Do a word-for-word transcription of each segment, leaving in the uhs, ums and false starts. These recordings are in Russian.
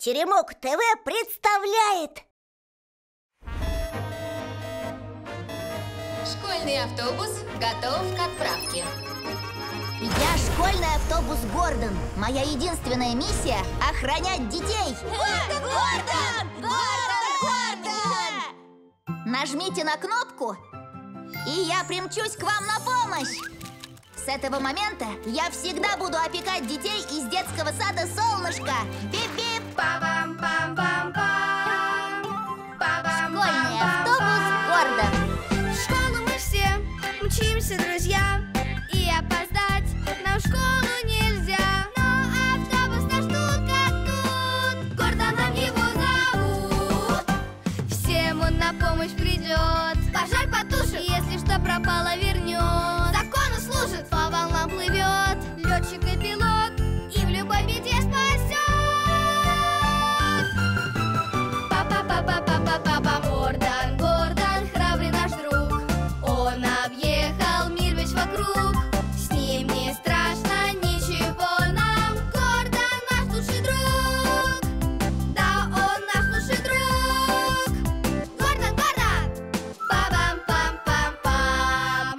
Теремок ТВ представляет! Школьный автобус готов к отправке. Я школьный автобус Гордон. Моя единственная миссия – охранять детей. Гордон! Гордон! Гордон! Гордон! Нажмите на кнопку, и я примчусь к вам на помощь. С этого момента я всегда буду опекать детей из детского сада «Солнышко». Бип-бип! Школьный автобус Гордон. В школу мы все мчимся, друзья, и опоздать нам в школу нельзя. Но автобус наш тут как тут, Гордоном его зовут. Всем он на помощь придет, пожар потушит, если что пропало, вернет. Закону служит, по волнам плывет, летчик и пилот, и в любой беде спасет. Папа-папа-папа-папа, Гордон, Гордон, храбрый наш друг. Он объехал мир весь вокруг. С ним не страшно ничего нам. Гордон наш лучший друг. Да, он наш лучший друг. Гордон, Гордон! Па-бам-пам-пам-пам.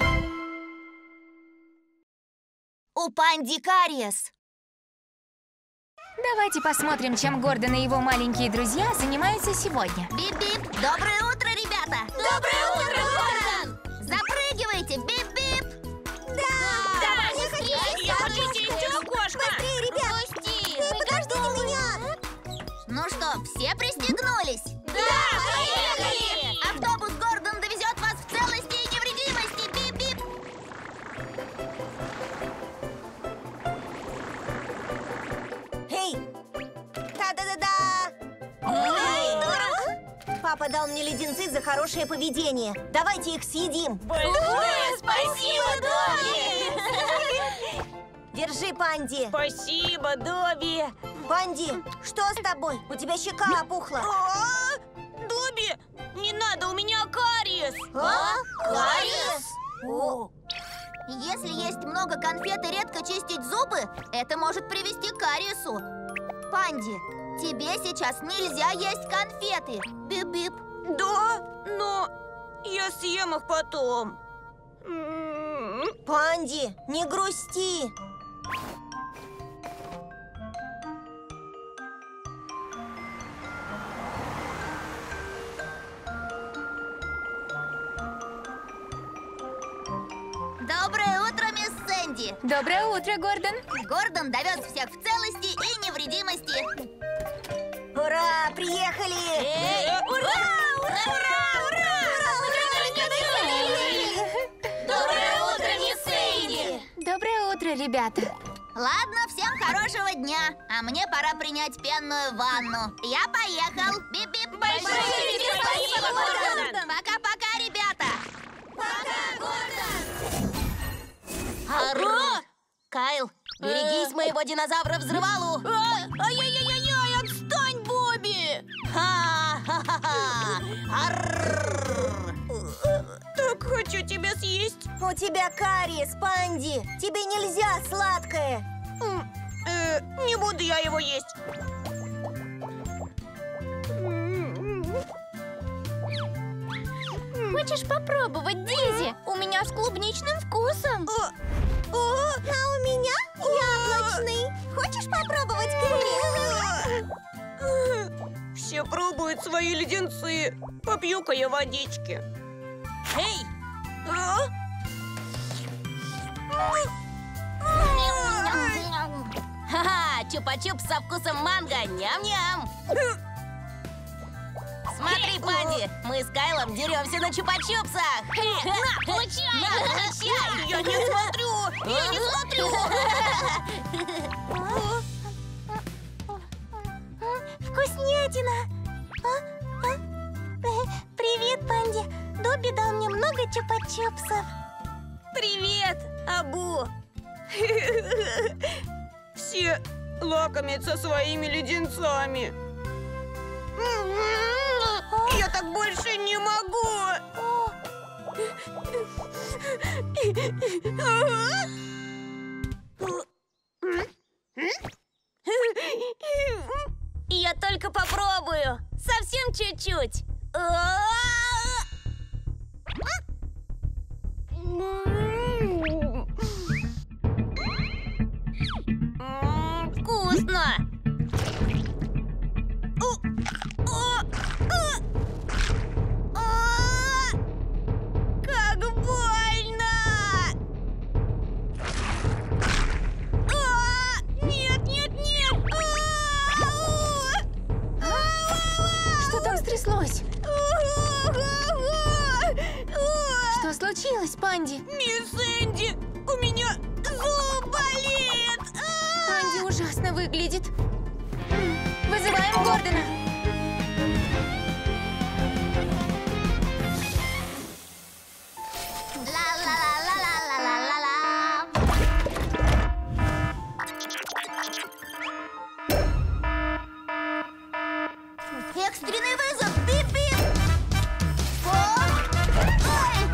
У панди кариес. Давайте посмотрим, чем Гордон и его маленькие друзья занимаются сегодня. Бип-бип! Доброе утро, ребята! Доброе утро, Гордон! Запрыгивайте! Бип-бип! Да! Я хочу идти, я хочу идти, кошка! Быстрее, ребят! Пусти! Подождите меня! Ну что, все пристегнулись? Да! Поехали! Автобус Гордон довезет вас в целости и невредимости! Бип-бип! Эй! Та-да-да-да! Папа дал мне леденцы за хорошее поведение. Давайте их съедим. Большое спасибо, Добби! Держи, Панди. Спасибо, Добби! Панди, что с тобой? У тебя щека опухла. А, Добби, не надо, у меня кариес! А? Кариес? О. Если есть много конфет и редко чистить зубы, это может привести к кариесу. Панди, тебе сейчас нельзя есть конфеты. Бип-бип. Да, но я съем их потом. Панди, не грусти. Доброе утро, мисс Сэнди. Доброе утро, Гордон. Гордон довез всех в целости и невредимости. Ура, приехали! Ура! Доброе утро, мисс Сэйди! Доброе утро, ребята. Ладно, всем хорошего дня. А мне пора принять пенную ванну. Я поехал. Бип-бип. Большое тебе спасибо, Гордон! Пока-пока, ребята. Пока, Гордон! Арр! Кайл, берегись моего динозавра-взрывалу. Ай-яй-яй-яй, отстань, Бобби! Ха-ха-ха! Арр! Так хочу тебя съесть. У тебя кариес, Панди. Тебе нельзя сладкое. М, э, не буду я его есть. Хочешь попробовать, Дизи? У меня с клубничным вкусом. О, а у меня яблочный. Хочешь попробовать, Кэрри? Все пробуют свои леденцы. Попью-ка я водички. Эй! А? Ха-ха! Чупа-чупс со вкусом манго! Ням-ням! Смотри, Панди, мы с Кайлом деремся на чупа-чупсах! На, получай! На, получай! Я не смотрю! Я не смотрю! Вкуснятина! А? А? Э, Привет, Панди! Добби дал мне много чупа-чупсов. Привет, Абу! Все лакомятся своими леденцами. Я так больше не могу! Я только На! Как больно! Нет, нет, нет! Что там стряслось? Что случилось, Панди? Мисс Энди, у меня зуб болит! Панди ужасно выглядит. Вызываем Гордона. Ла-ла-ла-ла-ла-ла-ла-ла. Экстренный вызов! Бип-бип! О! Ой!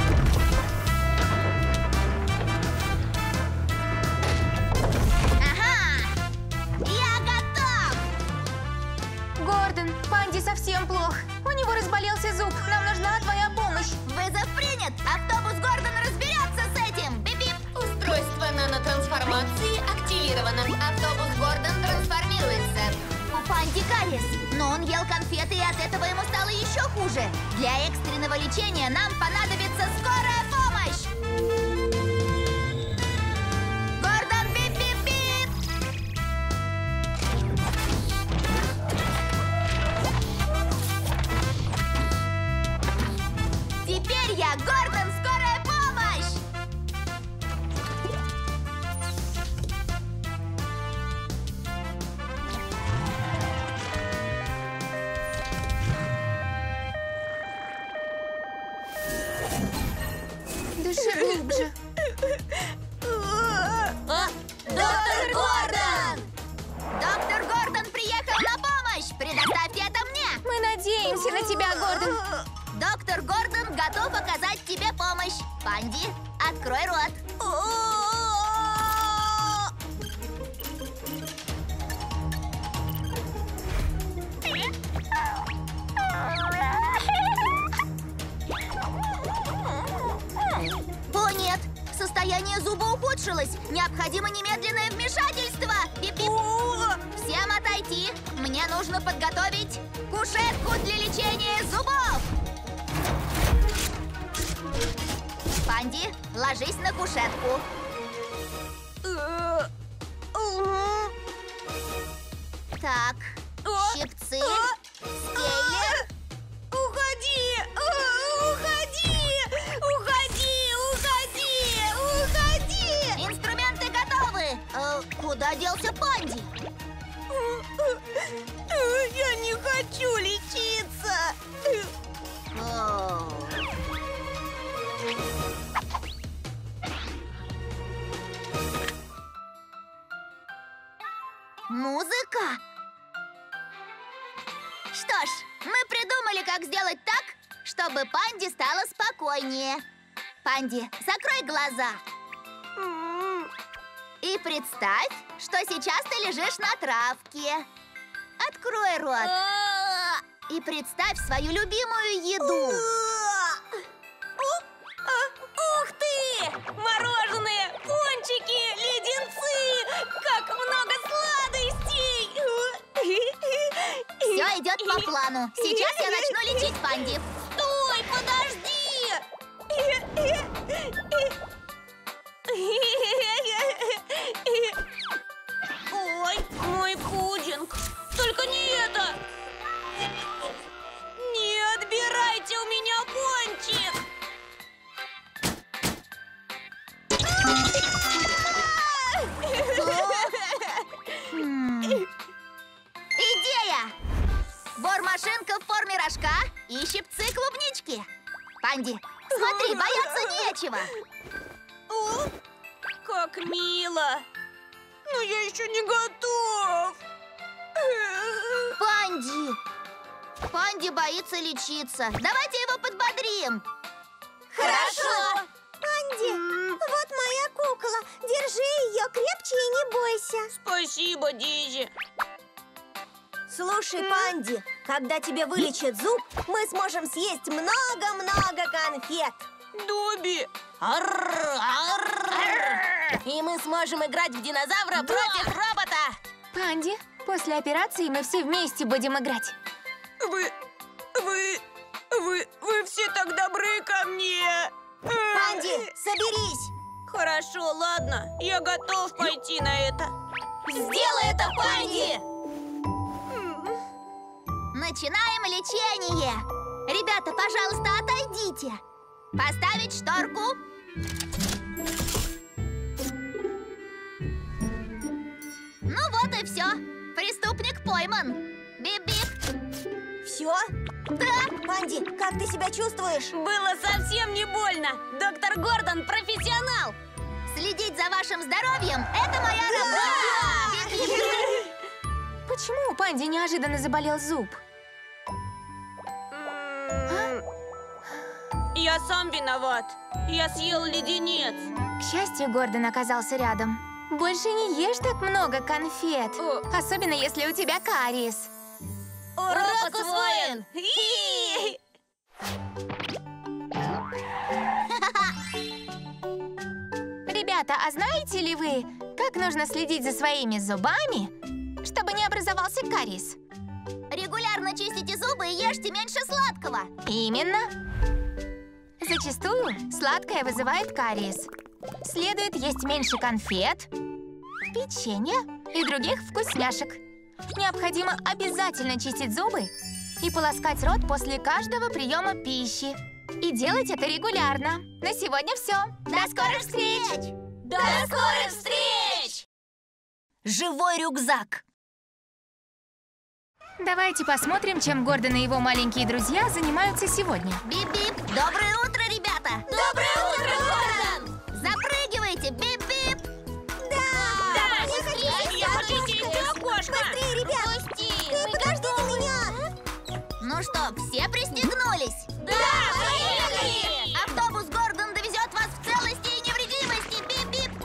Ага! Я готов! Гордон, Панди совсем плохо. У него разболелся зуб. Нам нужна твоя помощь. Вызов принят! Автобус Гордон разберется с этим! Бип-бип! Устройство нанотрансформации активировано. Автобус Гордон трансформируется. У Панди кариес, но он ел конфеты, и от этого ему стало еще хуже. Для экстренного лечения нам понадобится скорая помощь! Гордон, бип-бип-бип! Теперь я Гордон, скорая помощь! Дыши глубже. А? Доктор Гордон! Доктор Гордон приехал на помощь! Предоставьте это мне! Мы надеемся на тебя, Гордон. Доктор Гордон готов оказать тебе помощь. Панди, открой рот. О, нет! Состояние зуба ухудшилось. Необходимо немедленное вмешательство. Пип-пип. Всем отойти. Мне нужно подготовить кушетку для лечения зубов. Панди, ложись на кушетку. Так, щипцы, скейлер. Уходи! Уходи! Уходи! Уходи! Уходи! Инструменты готовы. Э, куда делся Панди? Я не хочу лечиться! О. Музыка? Что ж, мы придумали, как сделать так, чтобы Панди стало спокойнее. Панди, закрой глаза. И представь, что сейчас ты лежишь на травке. Открой рот. И представь свою любимую еду. Ух ты! Мороженое, пончики, леденцы! Как много сладостей! Все идет по плану. Сейчас я начну лечить Панди. Стой, подожди! Ой, мой пудинг! Только не это! Не отбирайте у меня пончик! Идея! Бормашинка в форме рожка и щипцы клубнички. Панди, смотри, бояться нечего. О, как мило! Но я еще не готов! Панди! Панди боится лечиться. Давайте его подбодрим. Хорошо! Панди, Вот моя кукла. Держи ее крепче и не бойся. Спасибо, Дейзи. Слушай, Панди, когда тебе вылечат зуб, мы сможем съесть много-много конфет. Добби. Арр, арр. И мы сможем играть в динозавра против робота. Панди, после операции мы все вместе будем играть. Вы... вы... вы... вы все так добры ко мне. Панди, соберись! Хорошо, ладно. Я готов пойти на это. Сделай это, Панди! Начинаем лечение. Ребята, пожалуйста, отойдите. Поставить шторку. Ну вот и все. Преступник пойман. Бип-бип. Все? Да. Панди, как ты себя чувствуешь? Было совсем не больно. Доктор Гордон профессионал. Следить за вашим здоровьем – это моя работа. Почему у Панди неожиданно заболел зуб? Я сам виноват. Я съел леденец. К счастью, Гордон оказался рядом. Больше не ешь так много конфет. О. Особенно, если у тебя кариес. Урок усвоен! И! Ребята, а знаете ли вы, как нужно следить за своими зубами, чтобы не образовался кариес? Регулярно чистите зубы и ешьте меньше сладкого. Именно. Зачастую сладкое вызывает кариес. Следует есть меньше конфет, печенья и других вкусняшек. Необходимо обязательно чистить зубы и полоскать рот после каждого приема пищи. И делать это регулярно. На сегодня все. До скорых встреч! До скорых встреч! Живой рюкзак. Давайте посмотрим, чем Гордон и его маленькие друзья занимаются сегодня. Бип-бип. Доброе утро, ребята. Доброе утро, Гордон! Запрыгивайте. Бип-бип. Да! Я хочу сесть в окошко! Быстрее, ребят! Пусти. Эй, подождите меня! Ну что, все пристегнулись? Да, поехали! Автобус Гордон довезет вас в целости и невредимости. Бип-бип.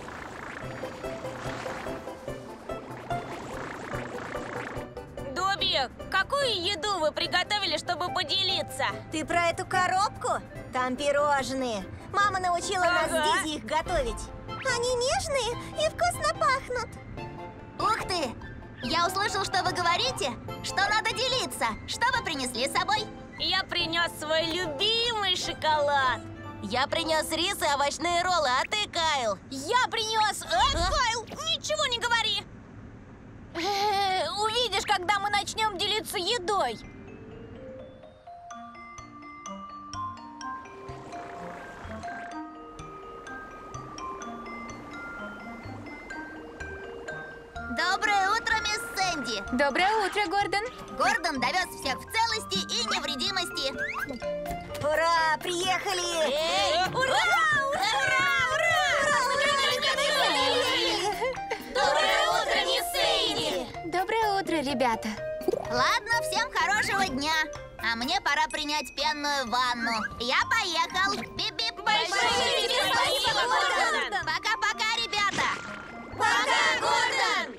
Добби, какую еду вы приготовили, чтобы поделиться? Ты про эту коробку? Там пирожные. Мама научила нас Ага. с Дизи их готовить. Они нежные и вкусно пахнут. Ух ты! Я услышал, что вы говорите, что надо делиться. Что вы принесли с собой? Я принес свой любимый шоколад. Я принес рис и овощные роллы, а ты, Кайл? Я принес... Э, Кайл, ничего не говори. Э, увидишь, когда мы начнем делиться едой. Доброе утро, мисс Сэнди. Доброе утро, Гордон. Гордон довез всех в целости и невредимости. Ура, приехали! Эй, ура! Ура! Доброе утро, мисс Сейди! Доброе утро, ребята. Ладно, всем хорошего дня. А мне пора принять пенную ванну. Я поехал. Бип-бип. Большое тебе спасибо, Гордон! Пока-пока, ребята. Пока, Гордон!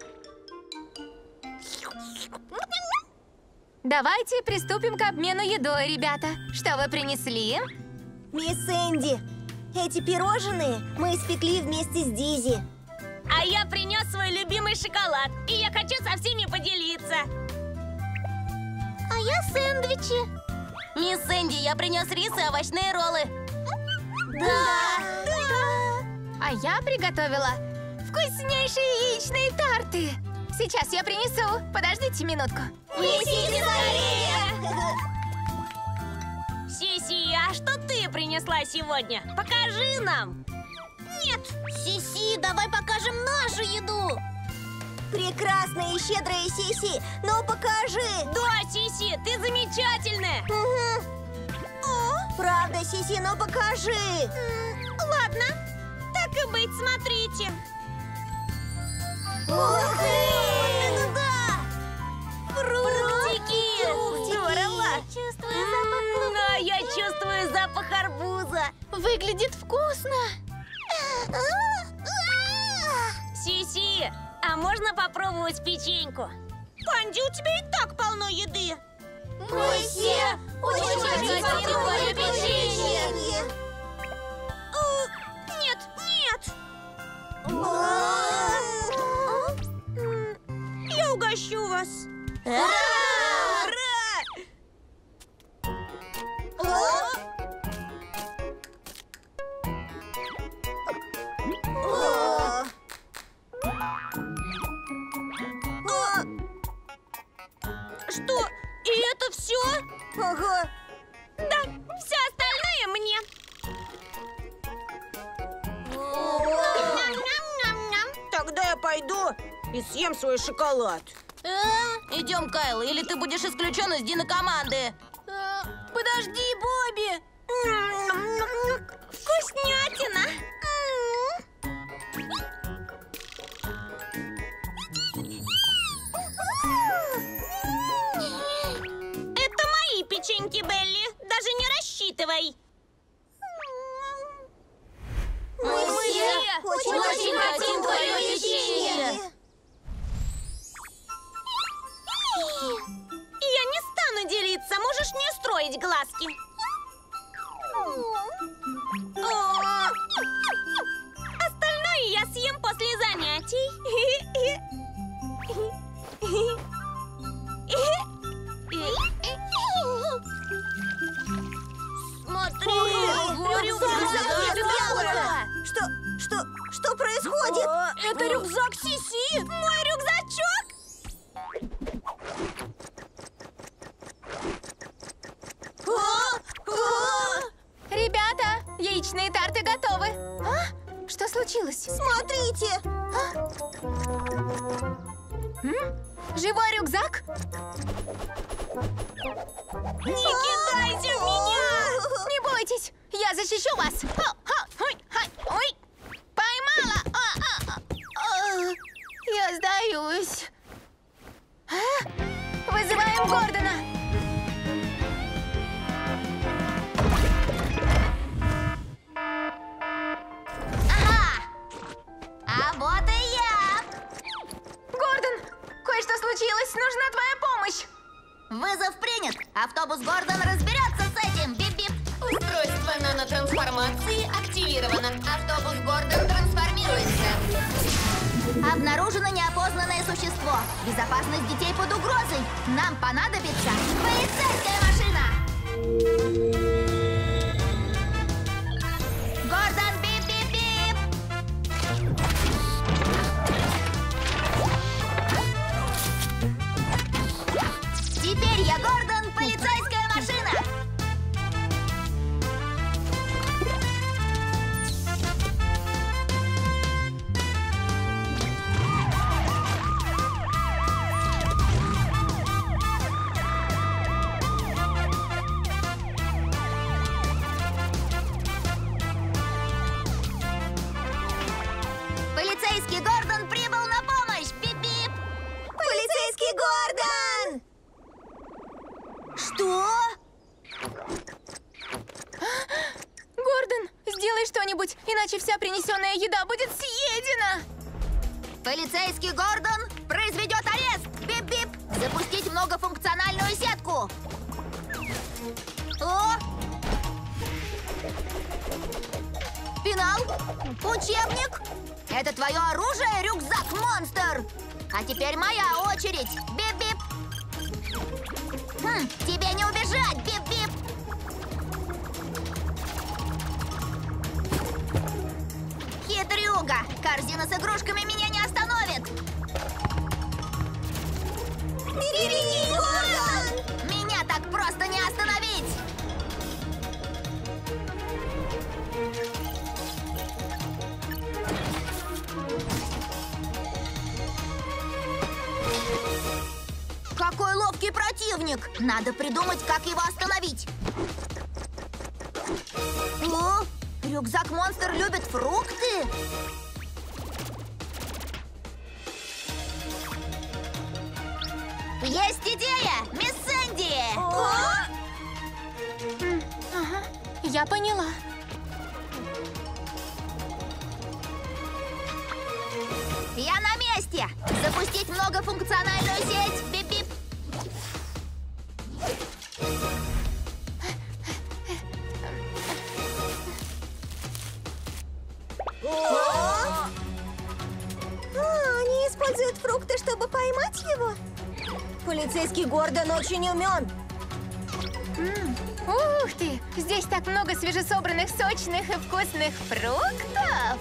Давайте приступим к обмену едой, ребята. Что вы принесли? Мисс Энди, эти пирожные мы испекли вместе с Дизи. А я принес свой любимый шоколад. И я хочу со всеми поделиться. А я сэндвичи. Мисс Энди, я принес рис и овощные роллы. Да. А я приготовила вкуснейшие яичные тарты. Сейчас я принесу. Подождите минутку. Несите скорее! Сиси, а что ты принесла сегодня? Покажи нам. Нет. Сиси, давай покажем нашу еду. Прекрасная и щедрая Сиси, ну покажи. Да, Сиси, ты замечательная. О, правда, Сиси, ну покажи. Ладно, так и быть, смотрите. Ух ты! Да! Фруктики! Здорово! Чувствую М, А я чувствую запах арбуза. Выглядит вкусно. Сиси, а можно попробовать печеньку? Панди, у тебя и так полно еды. Мы все очень хотим попробовать печенье! Нет, нет. раз. Ура! Ура! О! О! Что? И это все? Ага. Да, все остальное мне. Тогда я пойду и съем свой шоколад. Идем, Кайл, или ты будешь исключен из динокоманды. Подожди, Бобби. Вкуснятина. Это мои печеньки, Белли. Даже не рассчитывай. Мы все очень, очень хотим твое печенье. Я не стану делиться. Можешь не строить глазки. О, остальное я съем после занятий. Смотри, Яблоко! Что, что, что происходит? это рюкзак Сиси. Мой рюкзачок. Ребята, яичные тарты готовы. А? Что случилось? Смотрите! М? Живой рюкзак? Не кидайся в меня! Не бойтесь, я защищу вас. Ха, ха, ой, хай, ой. Поймала. А, а, а, а. Я сдаюсь. А? Вызываем Гордона. Ага! А вот и я! Гордон, кое-что случилось. Нужна твоя помощь. Вызов принят. Автобус Гордон разберется с этим. Бип-бип. Устройство нанотрансформации активировано. Автобус Гордон трансформируется. Обнаружено неопознанное существо. Безопасность детей под угрозой. Нам понадобится полицейская машина. Гордон, бип-бип-бип. Теперь я Гордон, полицейская машина. Полицейский Гордон прибыл на помощь! Бип-бип! Полицейский Гордон! Что? Гордон, сделай что-нибудь, иначе вся принесенная еда будет съедена. Полицейский Гордон произведет арест! Бип-бип! Запустить многофункциональную сетку! О! Пенал? Учебник? Это твое оружие, рюкзак-монстр! А теперь моя очередь! Бип-бип! Хм, тебе не убежать! Бип-бип! Хитрюга! Корзина с игрушками меня не остановит! Берегись, Гордон! Меня так просто не остановить! Какой ловкий противник! Надо придумать, как его остановить. О, рюкзак-монстр любит фрукты? Есть идея! Мисс Сэнди! М, Ага, я поняла. Я на месте! Запустить многофункциональную сеть! Бип-бип! А, они используют фрукты, чтобы поймать его? Полицейский Гордон очень умен. М, Ух ты! Здесь так много свежесобранных, сочных и вкусных фруктов!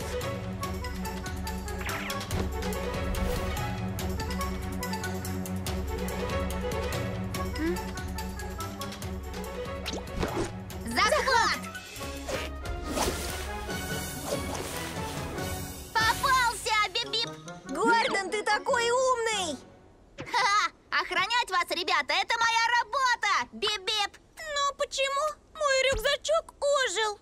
Захват! Попался, Бип-бип! Гордон, ты такой умный! Ха-ха! Охранять вас, ребята, это моя работа! Бип-бип! Но почему мой рюкзачок ожил?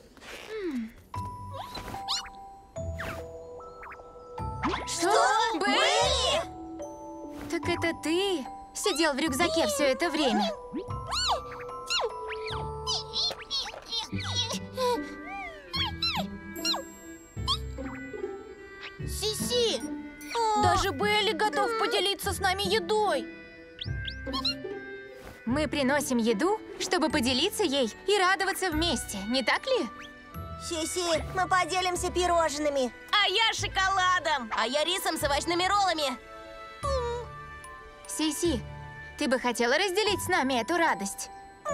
Что? Белли! Так это ты сидел в рюкзаке все это время? Сиси, даже Белли готов поделиться с нами едой. Мы приносим еду, чтобы поделиться ей и радоваться вместе, не так ли? Сиси, мы поделимся пирожными. А я шоколадом. А я рисом с овощными роллами. Сиси, ты бы хотела разделить с нами эту радость?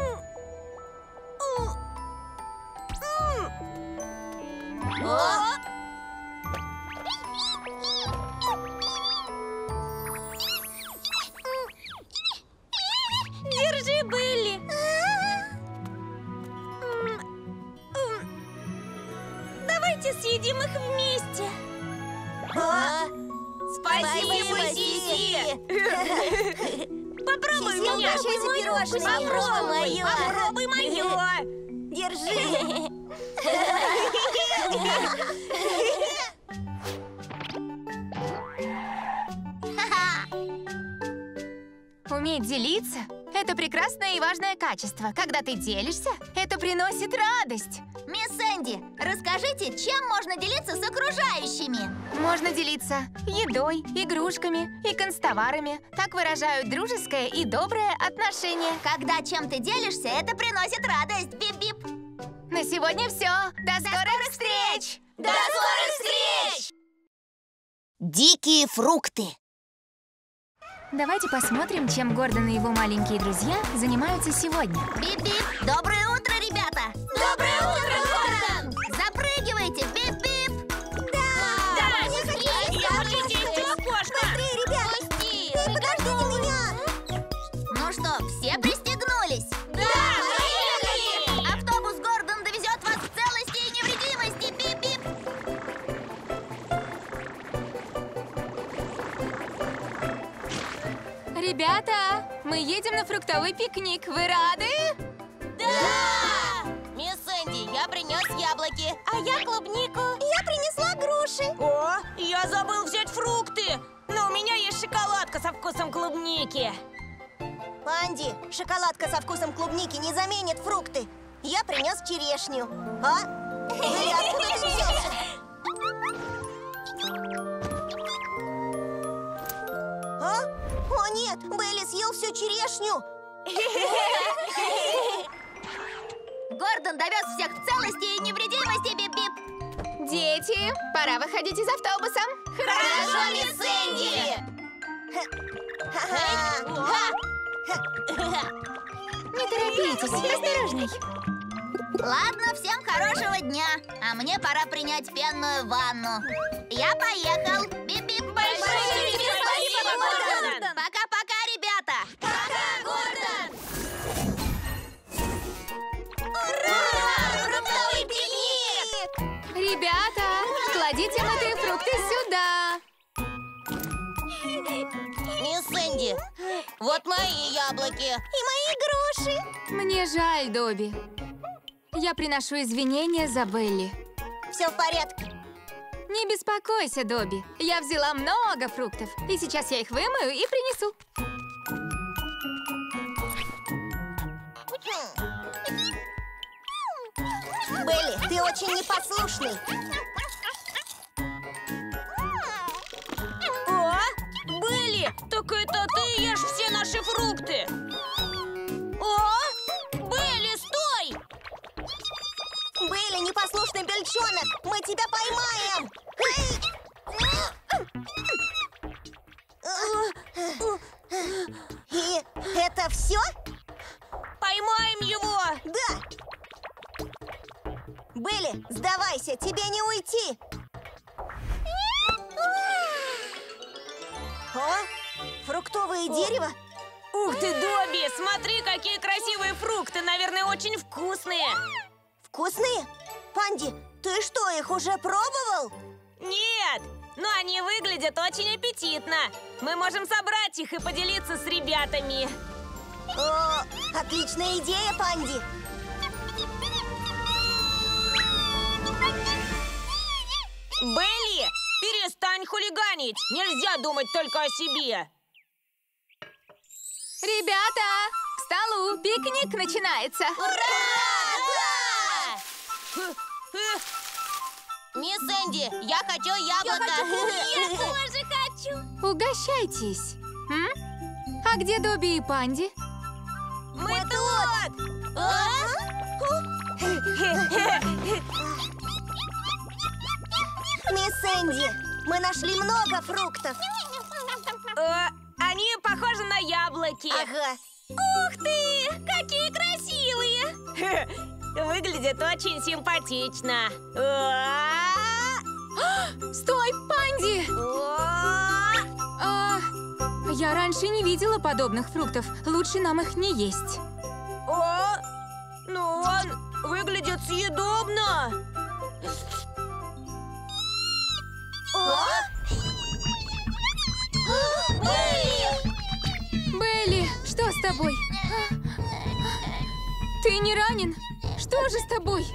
О! Держи, Белли. Давайте съедим их вместе. А? Спасибо, Спасибо, Сиси. Попробуй Сиси, меня. угощайся пирожными. Попробуй Моё. Попробуй мое. Держи. Уметь делиться – это прекрасное и важное качество. Когда ты делишься, это приносит радость. Мисс Энди, расскажите, чем можно делиться с окружающими? Можно делиться едой, игрушками и констоварами. Так выражают дружеское и доброе отношение. Когда чем ты делишься, это приносит радость. Бип-бип! На сегодня все. До скорых встреч! До скорых встреч! Дикие фрукты. Давайте посмотрим, чем Гордон и его маленькие друзья занимаются сегодня. Бип-бип! Доброе утро, ребята! Доброе утро, Гордон! Запрыгивайте! Бип-бип! Да, Я хочу я есть хочу яблоко. есть окошко. Быстрее, ребят! Пусти! Эй, подождите меня! Ну что, все пристегнулись? Да, поехали! Автобус Гордон довезет вас в целости и невредимости! Бип-бип! Ребята, мы едем на фруктовый пикник. Вы рады? Да! Мисс Энди, я принес яблоки. А я клубнику. Я принесла груши. О, я забыл взять фрукты. Но у меня есть шоколадка со вкусом клубники. Панди, шоколадка со вкусом клубники не заменит фрукты. Я принес черешню. А? Белли, откуда ты взялся? А? О нет, Белли съел всю черешню. Гордон довез всех в целости и невредимости! Бип-бип! Дети, пора выходить из автобуса. Хорошо, мисс Энди! Не торопитесь, осторожней. Ладно, всем хорошего дня. А мне пора принять пенную ванну. Я поехал. Бип-бип. Большое тебе спасибо, Гордон! Пока-пока, ребята. Пока, Гордон! Ура! Фруктовый пикник! Ребята, кладите мытые фрукты сюда. Мисс Энди, вот мои яблоки. И мои груши. Мне жаль, Добби. Я приношу извинения за Белли. Все в порядке. Не беспокойся, Добби. Я взяла много фруктов. И сейчас я их вымою и принесу. Белли, ты очень непослушный. О, Белли, так это ты ешь все наши фрукты. О, Белли, стой! Белли, непослушный бельчонок, мы тебя поймаем! Эй! Белли, сдавайся, тебе не уйти. О, фруктовое дерево? Ух ты, Добби, смотри, какие красивые фрукты, наверное, очень вкусные. Вкусные? Панди, ты что, их уже пробовал? Нет, но они выглядят очень аппетитно. Мы можем собрать их и поделиться с ребятами. О, отличная идея, Панди. Белли, перестань хулиганить. Нельзя думать только о себе. Ребята, к столу, пикник начинается. Мисс Энди, я хочу яблоко. Я тоже хочу. Угощайтесь. М? А где Добби и Панди? Мы тут. Мисс Энди, мы нашли много фруктов. Э, Они похожи на яблоки. Ага. Ух ты! Какие красивые! Выглядят очень симпатично. Стой, Панди! А, я раньше не видела подобных фруктов. Лучше нам их не есть. О, ну он выглядит съедобно. Белли, что с тобой? Ты не ранен? Что же с тобой?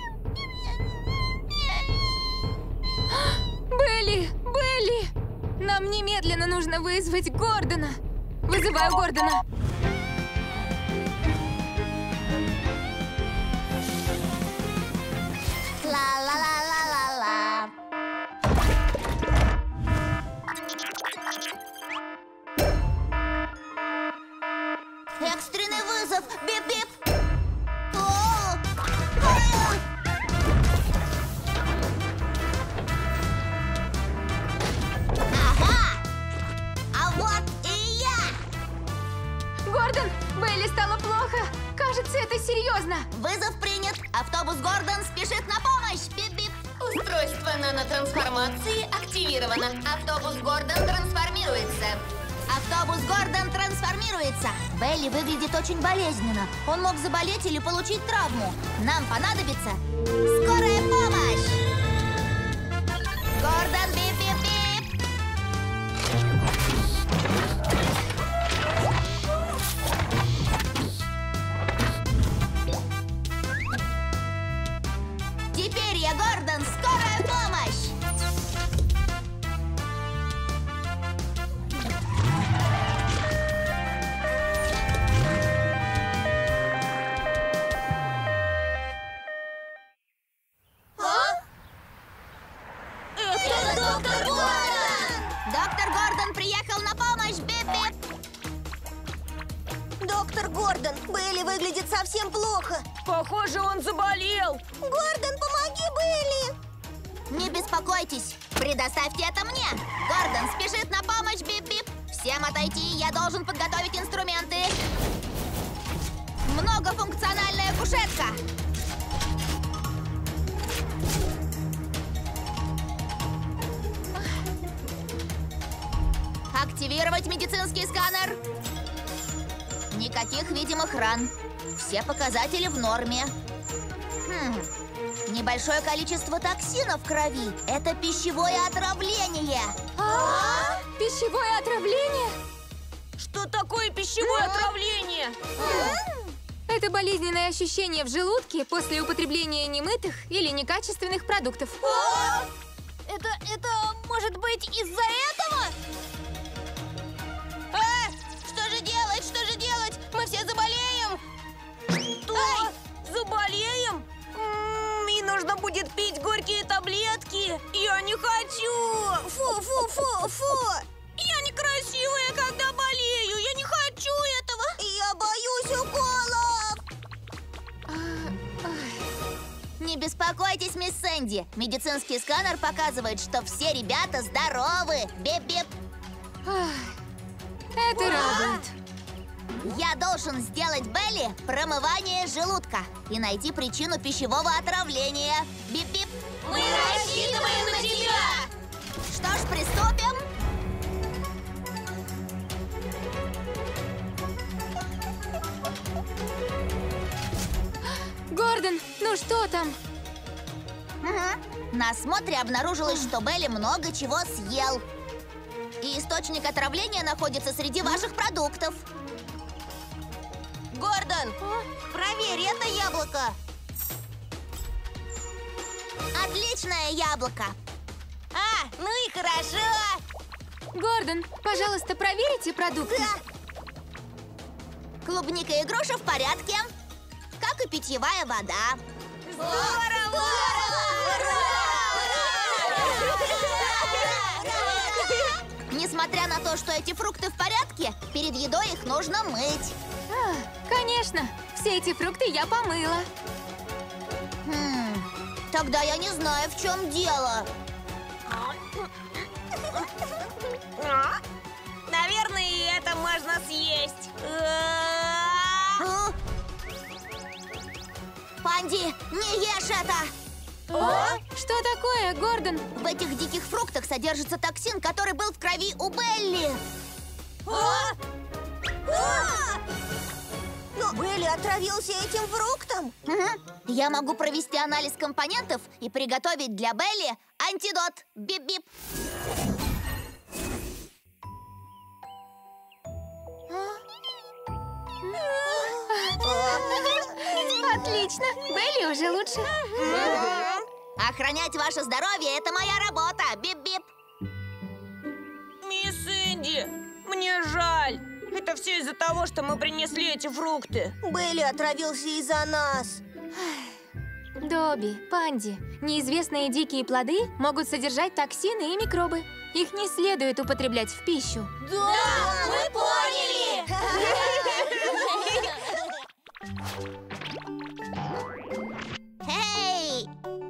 Белли, Белли! Нам немедленно нужно вызвать Гордона. Вызываю Гордона. Ла-ла-ла-ла-ла-ла. Экстренный вызов! Бип-бип! О! А! Ага! А вот и я! Гордон, Белли стало плохо. Кажется, это серьезно. Вызов принят. Автобус Гордон спешит на помощь. Бип-бип. Устройство нанотрансформации активировано. Автобус Гордон трансформируется. Автобус Гордон трансформируется. Белли выглядит очень болезненно. Он мог заболеть или получить травму. Нам понадобится скорая помощь. Гордон, бип-бип-бип. Теперь я Гордон, скорая помощь. Это доктор Гордон! Доктор Гордон приехал на помощь. Бип-бип. Доктор Гордон, Белли выглядит совсем плохо. Похоже, он заболел. Гордон, помоги Белли. Не беспокойтесь, предоставьте это мне. Гордон спешит на помощь. Бип-бип. Всем отойти, я должен подготовить инструменты. Многофункциональная кушетка. Активировать медицинский сканер. Никаких видимых ран. Все показатели в норме. Хм. Небольшое количество токсина в крови. Это пищевое отравление. А? Пищевое отравление? Что такое пищевое отравление? Это болезненное ощущение в желудке после употребления немытых или некачественных продуктов. Это, это может быть из-за этого? А, что же делать? Что же делать? Мы все заболеем. Что? Заболеем? М, И нужно будет пить горькие таблетки. Я не хочу. Фу, фу, фу, фу. Я некрасивая, когда болею. Я не хочу этого. Я боюсь уколов. Не беспокойтесь, мисс Сэнди. Медицинский сканер показывает, что все ребята здоровы. Бип-бип. Это радует. Я должен сделать Белли промывание желудка и найти причину пищевого отравления. Бип-бип. Мы рассчитываем на тебя! Что ж, приступим. Гордон, ну что там? Угу. На осмотре обнаружилось, что Белли много чего съел. И источник отравления находится среди ваших продуктов. Гордон, проверь это яблоко. Отличное яблоко. А, ну и хорошо. Гордон, пожалуйста, проверите продукты. Клубника и груша в порядке, как и питьевая вода. Здорово! Несмотря на то, что эти фрукты в порядке, перед едой их нужно мыть. А, конечно, все эти фрукты я помыла. Хм, тогда я не знаю, в чем дело. Наверное, и это можно съесть. А? Панди, не ешь это! О, что такое, Гордон? В этих диких фруктах содержится токсин, который был в крови у Белли. Но Белли отравился этим фруктом. Угу. Я могу провести анализ компонентов и приготовить для Белли антидот. Бип-бип. Отлично, Белли уже лучше. Охранять ваше здоровье – это моя работа. Бип-бип. Мисс Энди, мне жаль. Это все из-за того, что мы принесли эти фрукты. Белли отравился из-за нас. Добби, Панди, неизвестные дикие плоды могут содержать токсины и микробы. Их не следует употреблять в пищу. Да, мы поняли! Эй!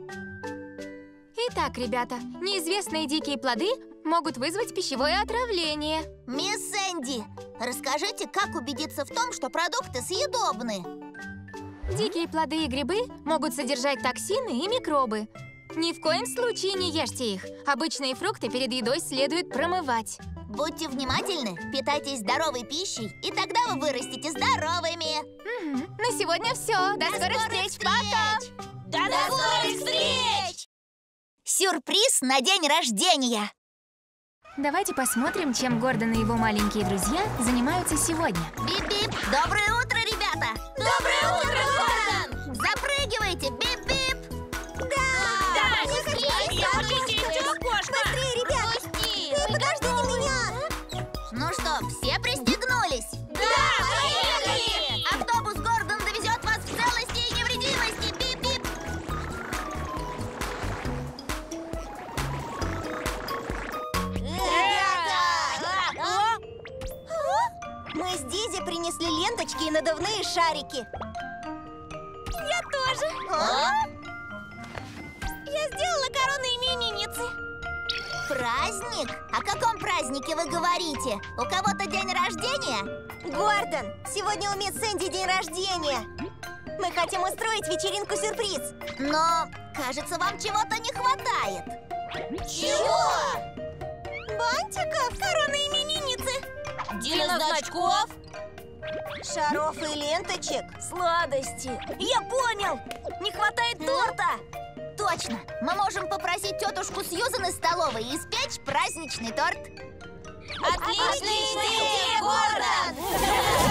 Итак, ребята, неизвестные дикие плоды могут вызвать пищевое отравление. Мисс Энди, расскажите, как убедиться в том, что продукты съедобны? Дикие плоды и грибы могут содержать токсины и микробы. Ни в коем случае не ешьте их. Обычные фрукты перед едой следует промывать. Будьте внимательны, питайтесь здоровой пищей, и тогда вы вырастете здоровыми. Угу. На сегодня все. До, скорых встреч. Пока! До скорых встреч! Сюрприз на день рождения! Давайте посмотрим, чем Гордон и его маленькие друзья занимаются сегодня. Бип-бип! Доброе утро, ребята! Доброе утро, Гордон! Запрыгивайте! Бип-бип! Да, не хочу, я хочу сесть, это кошка. Быстрее, ребят! Пусти! Эй, подождите меня! Ну что, все пристегнулись? Да, поехали! Автобус Гордон довезет вас в целости и невредимости! Бип-бип! Мы с Дизи принесли ленточки и надувные шарики. Я тоже. А? Я сделала корону именинницы. Праздник? О каком празднике вы говорите? У кого-то день рождения? Гордон, сегодня у мисс Энди день рождения. Мы хотим устроить вечеринку-сюрприз. Но, кажется, вам чего-то не хватает. Чего? Бантиков, короны именинницы. Динозначков. Шаров и ленточек. Сладости. Я понял. Не хватает торта. Точно! Мы можем попросить тетушку Сьюзан из столовой испечь праздничный торт. Отличная идея, Гордон!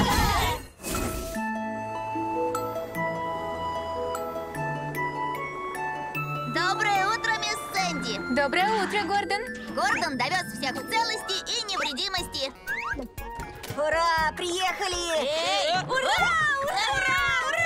Доброе утро, мисс Сэнди! Доброе утро, Гордон. Гордон довез всех в целости и невредимости. Ура, приехали! Эй, ура! Ура!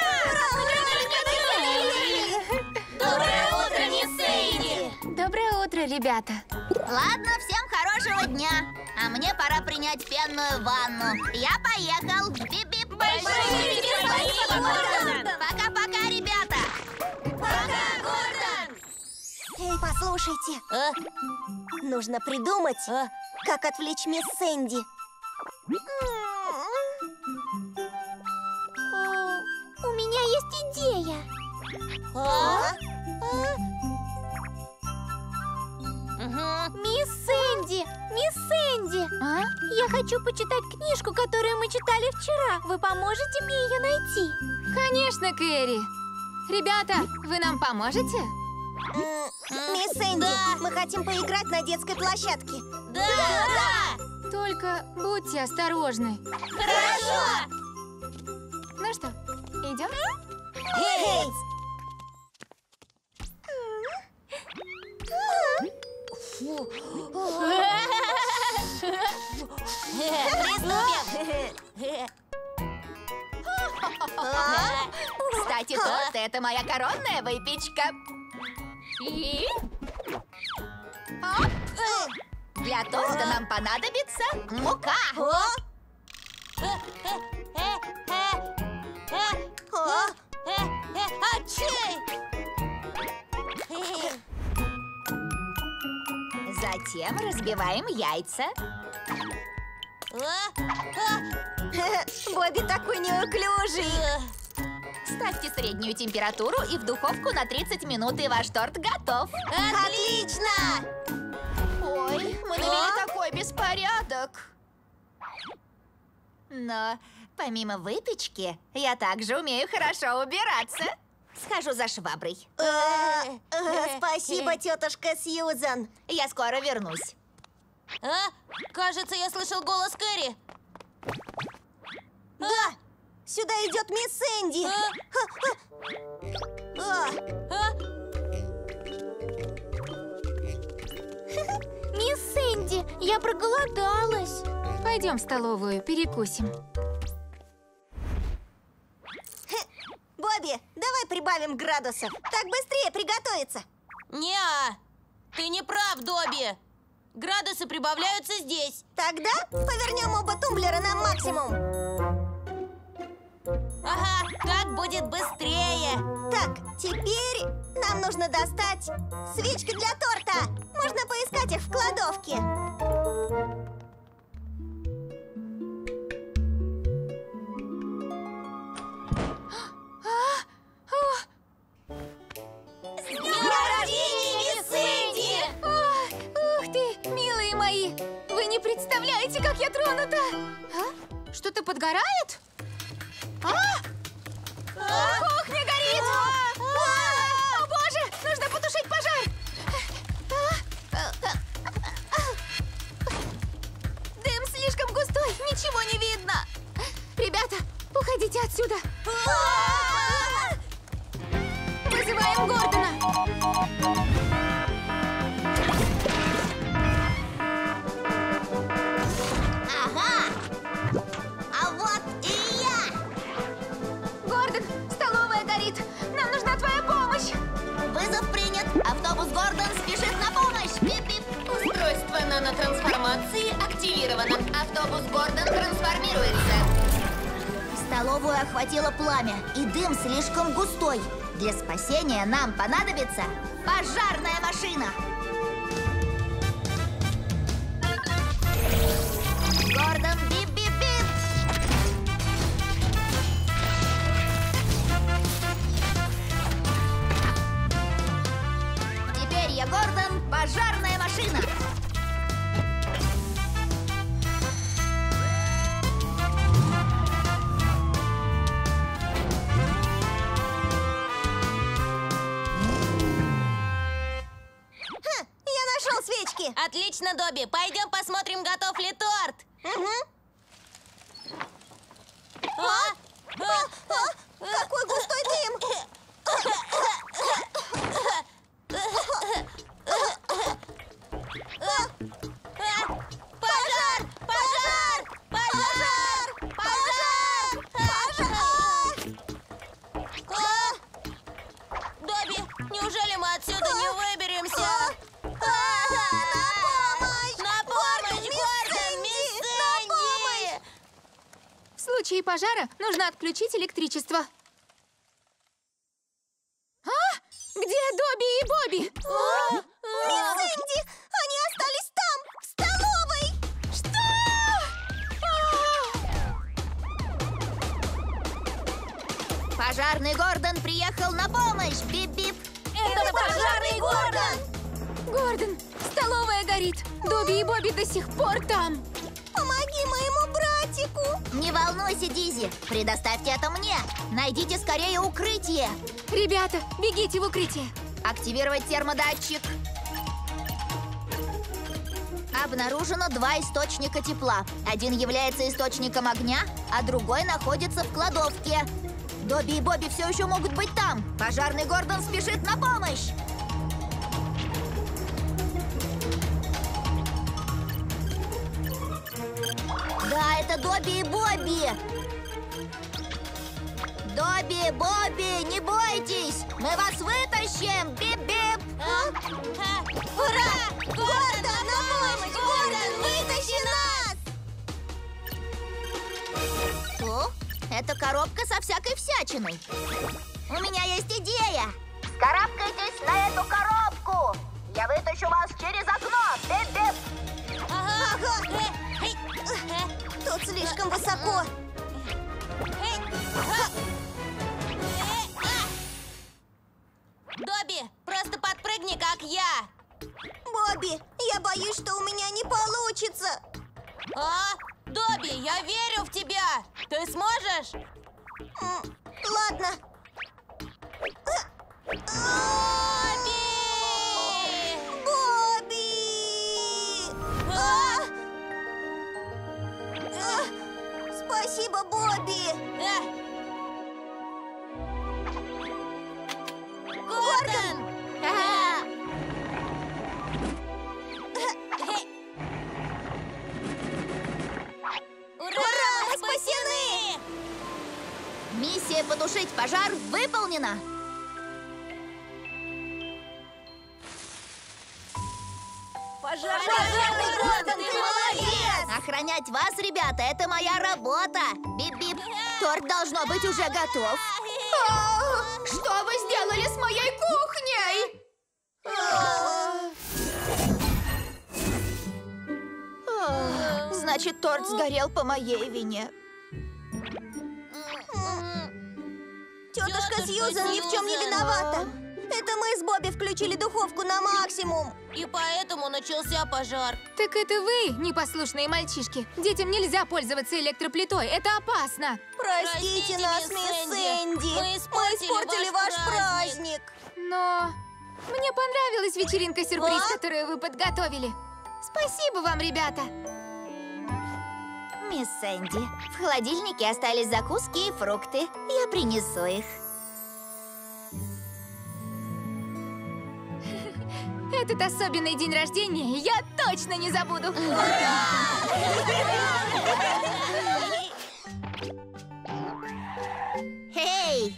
Доброе утро, мисс Эйди! Доброе утро, ребята. Ладно, всем хорошего дня. А мне пора принять пенную ванну. Я поехал. Бип-бип. Большое тебе спасибо, Гордон! Пока-пока, ребята. Пока, Гордон! Эй, послушайте. А? Нужно придумать, А? как отвлечь мисс Сэнди. У меня есть идея. А? Мисс Сэнди, мисс Сэнди, А? я хочу почитать книжку, которую мы читали вчера. Вы поможете мне ее найти? Конечно, Кэрри. Ребята, вы нам поможете? М, Мисс Сэнди, мы хотим поиграть на детской площадке. Да! Да! Только будьте осторожны. Хорошо! Ну что, идем? Эй! Приступим! Кстати, торт — это моя коронная выпечка. И... Оп! Для торта нам понадобится мука. Затем разбиваем яйца. Бобби такой неуклюжий. Ставьте среднюю температуру и в духовку на тридцать минут, и ваш торт готов. Отлично! Ой, мы навели такой беспорядок. Но помимо выпечки, я также умею хорошо убираться. Схожу за шваброй. Э, э, Спасибо, тетушка Сьюзан. Я скоро вернусь. А? Кажется, я слышал голос Кэрри. Да, сюда идет мисс Сэнди. А, А? Мисс Сэнди, я проголодалась. Пойдем в столовую, перекусим. Бобби, давай прибавим градусов. Так быстрее приготовиться. Неа! Ты не прав, Добби. Градусы прибавляются здесь. Тогда повернем оба тумблера на максимум. Ага, так будет быстрее. Так, теперь нам нужно достать свечки для торта. Можно поискать их в кладовке. С днем рождения, мисс Сэнди! Ух ты, милые мои! Вы не представляете, как я тронута! А? Что-то подгорает? А? Кухня горит! О, боже! Нужно потушить пожар! Дым слишком густой, ничего не видно! Ребята, уходите отсюда! Вызываем Гордона! Ага! А вот и я! Гордон, столовая горит! Нам нужна твоя помощь! Вызов принят. Автобус Гордон спешит на помощь. Бип-бип. Устройство нанотрансформации активировано. Автобус Гордон трансформируется. Столовую охватило пламя, и дым слишком густой. Для спасения нам понадобится пожарная машина. Гордон, бип-бип-бип. Теперь я Гордон, пожарная машина. Я нашел свечки. Отлично, Добби. Пойдем посмотрим, готов ли торт. Угу. А? А, а, какой густой дым! Пожар! Пожар! Пожар! Пожар! Пожар! Добби, неужели мы отсюда не выберемся? На помощь, Гордон, мисс Сэнди! В случае пожара нужно отключить электричество. А? Где Добби и Бобби? Мисс Сэнди, они остались там, в столовой! Что? Пожарный Гордон приехал на помощь. Бип-бип. Это пожарный Гордон! Гордон, столовая Столовая горит. Добби и Бобби до сих пор там. Помоги моему братику. Не волнуйся, Дизи. Предоставьте это мне. Найдите скорее укрытие. Ребята, бегите в укрытие. Активировать термодатчик. Обнаружено два источника тепла. Один является источником огня, а другой находится в кладовке. Добби и Бобби все еще могут быть там. Пожарный Гордон спешит на помощь. Да, это Добби и Бобби. Добби, Бобби, не бойтесь. Мы вас вытащим. Бип-бип. Ура! Гордон, на помощь! Гордон, вытащи нас! О, это коробка со всякой всячиной. У меня есть идея. Скарабкайтесь на эту коробку. Я вытащу вас через окно. Бип-бип. Ага. Тут слишком высоко. Добби, просто подпрыгни, как я. Бобби, я боюсь, что у меня не получится. А? Добби, я верю в тебя. Ты сможешь? М, Ладно. Добби! Бобби! А! А! Спасибо, Бобби! Э. Гордон! Ага. Ура, мы спасены! Миссия потушить пожар выполнена. Пожарный Гордон, ты молодец! Охранять вас, ребята, это моя работа. Бип-бип. Торт должно быть уже готов. Что вы сделали с моей кухней? Ах, Значит, торт сгорел по моей вине. Тетушка Сьюзен ни в чем не виновата. Это мы с Бобби включили духовку на максимум. И поэтому начался пожар. Так это вы, непослушные мальчишки. Детям нельзя пользоваться электроплитой, это опасно. Простите, Простите, нас, мисс мисс Сэнди. Сэнди. Мы испортили ваш, ваш праздник. Но мне понравилась вечеринка-сюрприз, А? которую вы подготовили. Спасибо вам, ребята. Мисс Сэнди, в холодильнике остались закуски и фрукты. Я принесу их. Этот особенный день рождения я точно не забуду. Эй!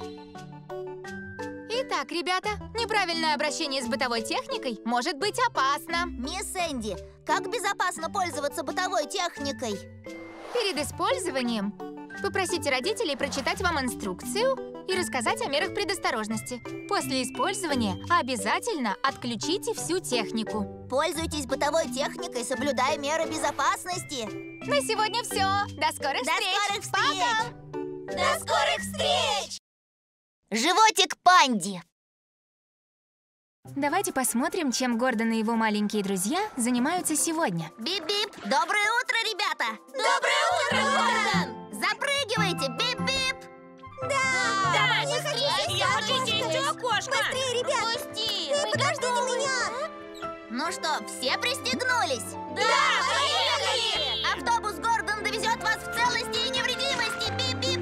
Итак, ребята, неправильное обращение с бытовой техникой может быть опасно. Мисс Сэнди, как безопасно пользоваться бытовой техникой? Перед использованием попросите родителей прочитать вам инструкцию и рассказать о мерах предосторожности. После использования обязательно отключите всю технику. Пользуйтесь бытовой техникой, соблюдая меры безопасности. На сегодня все. До скорых До встреч. скорых встреч! Пока. До скорых встреч! Животик панди. Давайте посмотрим, чем Гордон и его маленькие друзья занимаются сегодня. Бип-бип. Доброе утро, ребята! Доброе утро, Гордон! Запрыгивайте, бип-бип! Да! Давай, я хочу быстрее, сесть я на хочу сесть ласточку. у окошка. Быстрее, ребят! Пусти! Эй, подождите меня! Ну что, все пристегнулись? Да, поехали! Автобус Гордон довезет вас в целости и невредимости, бип-бип!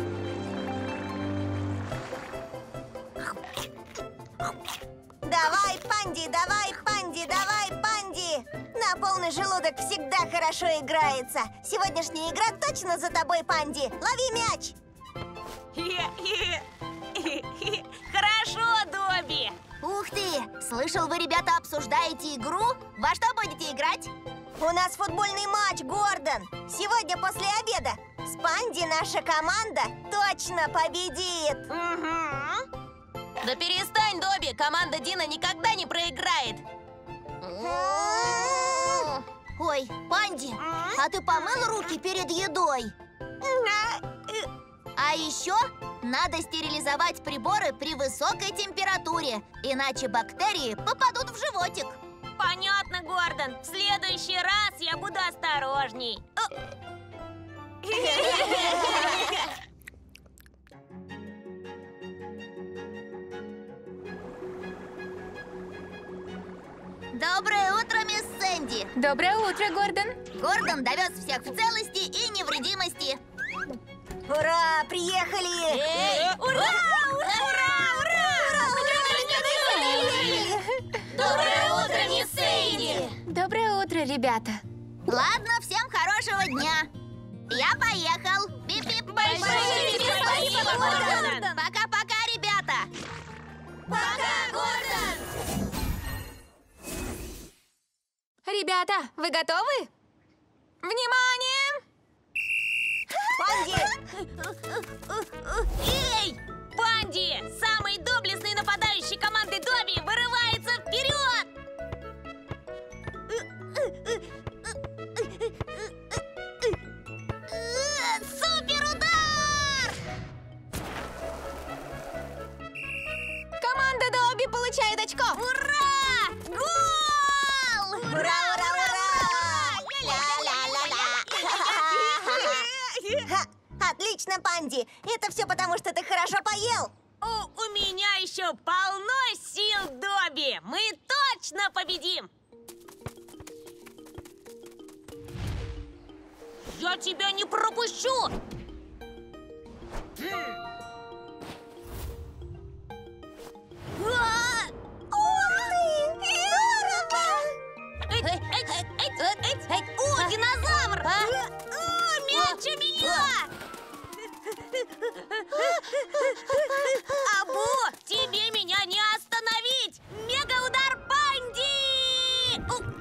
Давай, Панди, давай, Панди, давай, Панди! На полный желудок всегда хорошо играется. Сегодняшняя игра точно за тобой, Панди. Лови мяч! Хорошо, Добби! Ух ты! Слышал, вы, ребята, обсуждаете игру? Во что будете играть? У нас футбольный матч, Гордон. Сегодня после обеда. С Панди наша команда точно победит. Угу. Да перестань, Добби! Команда Дина никогда не проиграет! Ой, Панди, а ты помыл руки перед едой? А еще надо стерилизовать приборы при высокой температуре, иначе бактерии попадут в животик. Понятно, Гордон. В следующий раз я буду осторожней. Доброе утро, мисс Сэнди. Доброе утро, Гордон. Гордон довез всех в целости и невредимости. Ура, приехали! Ура! Ура! Ура! Доброе утро, мисс Сэйди! Доброе утро, ребята. Ладно, всем хорошего дня. Я поехал. Бип-бип. Большое тебе спасибо, Гордон! Пока-пока, ребята. Пока, Гордон! Ребята, вы готовы? Внимание! Панди! Эй! Панди! Самый доблестный нападающий команды Добби вырывается вперед! Супер-удар! Команда Добби получает очко. Ура! Гол! Ура, ура, ура! Ха, отлично, Панди! Это все потому, что ты хорошо поел! У, у меня еще полно сил, Добби! Мы точно победим! Я тебя не пропущу! А! Ух ты! Здорово! О, динозавр! О, мяч у меня! Абу, тебе меня не остановить! Мега-удар Панди!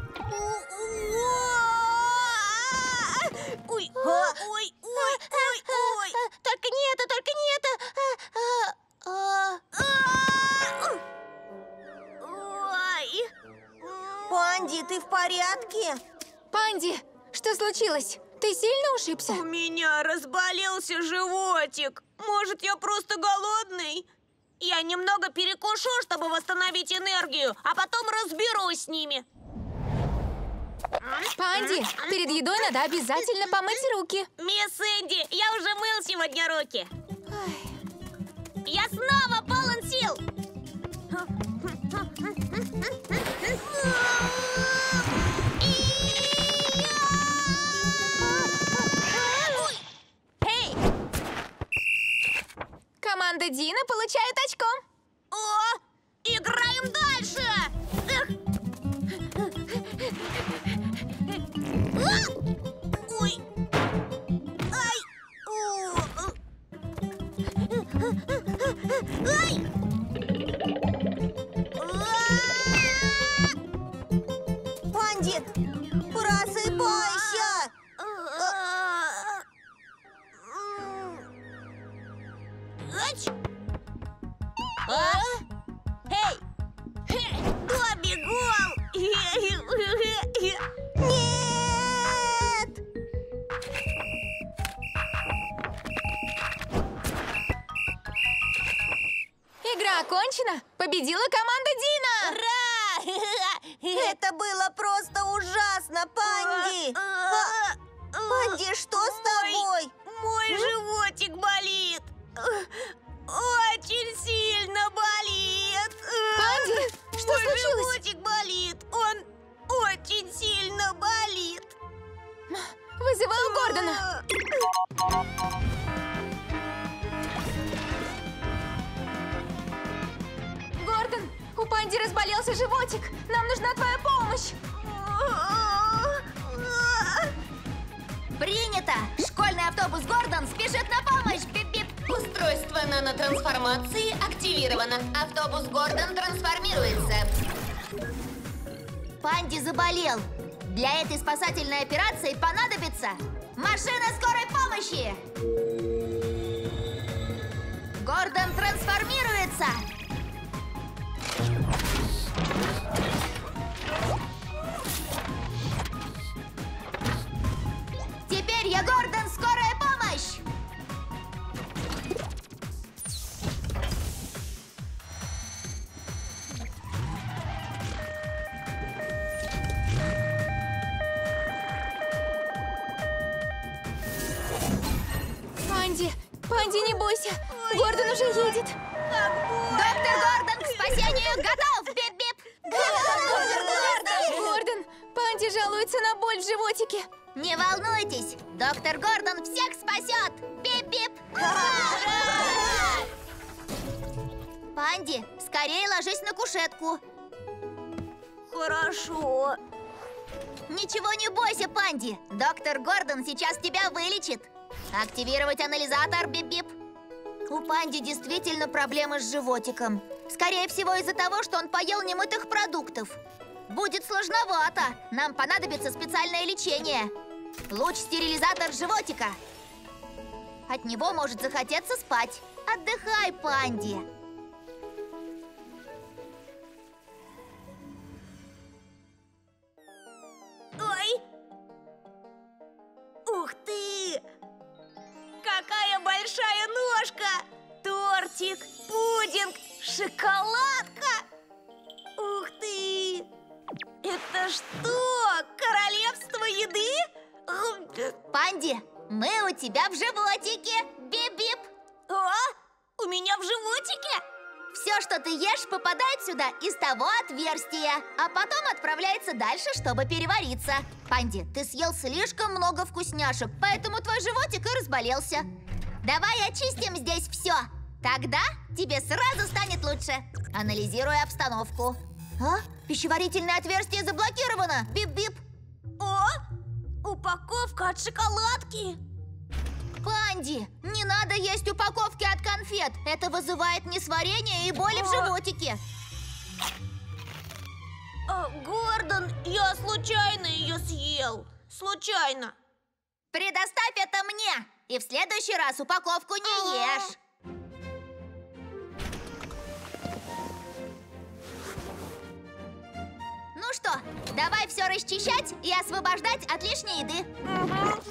Ой, ой, ой, ой, ой! Только не это, только не это. А, а, Ой! Панди, ты в порядке? Панди, что случилось? Ты сильно ушибся? У меня разболелся животик. Может, я просто голодный? Я немного перекушу, чтобы восстановить энергию, а потом разберусь с ними. Панди, перед едой надо обязательно помыть руки. Мисс Энди, я уже мыл сегодня руки. Я снова полон сил. Эй! Команда Дина получает очко. О, играем дальше. Эх. Ой. Ай. О. Ай. Панди, просыпайся! Ач. А? Эй! Добби, гол! Нет! Игра окончена. Победила команда Дина. Ура! Это было просто ужасно, Панди! А, Панди, что с тобой? Мой животик болит! Очень сильно болит! Панди, что Мой случилось? животик болит! Он очень сильно болит! Вызываю Гордона. Гордон, у Панди разболелся животик. Нам нужна твоя помощь. Принято! Школьный автобус Гордон спешит на помощь! Бип-бип! Устройство нанотрансформации активировано. Автобус Гордон трансформируется. Панди заболел. Для этой спасательной операции понадобится машина скорой помощи. Гордон трансформируется. Теперь я Гордон скорая помощь. Панди! Панди, не бойся! Гордон уже едет! Доктор Гордон к спасению готов! Бип-бип! Гордон! Панди жалуется на боль в животике! Не волнуйтесь! Доктор Гордон всех спасет! Бип-бип! Панди, скорее ложись на кушетку. Хорошо. Ничего не бойся, Панди. Доктор Гордон сейчас тебя вылечит. Активировать анализатор, бип-бип. У Панди действительно проблемы с животиком. Скорее всего, из-за того, что он поел немытых продуктов. Будет сложновато. Нам понадобится специальное лечение. Луч-стерилизатор животика. От него может захотеться спать. Отдыхай, Панди. Ой! Ух ты! Какая большая ножка! Тортик, пудинг, шоколадка! Ух ты! Это что, королевство еды? Панди, мы у тебя в животике. Бип-бип. А? У меня в животике? Все, что ты ешь, попадает сюда из того отверстия, а потом отправляется дальше, чтобы перевариться. Панди, ты съел слишком много вкусняшек, поэтому твой животик и разболелся. Давай очистим здесь все. Тогда тебе сразу станет лучше. Анализируй обстановку. А? Пищеварительное отверстие заблокировано. Бип-бип. О! Упаковка от шоколадки. Панди, не надо есть упаковки от конфет. Это вызывает несварение и боли в животике. А, Гордон, я случайно ее съел. Случайно. Предоставь это мне. И в следующий раз упаковку не ешь. Ну что, давай все расчищать и освобождать от лишней еды. Угу.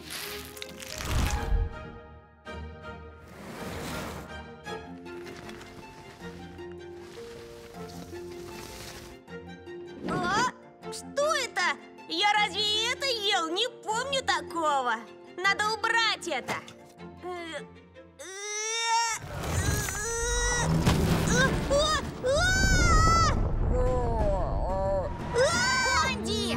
А? Что это? Я разве и это ел? Не помню такого. Надо убрать это. Панди!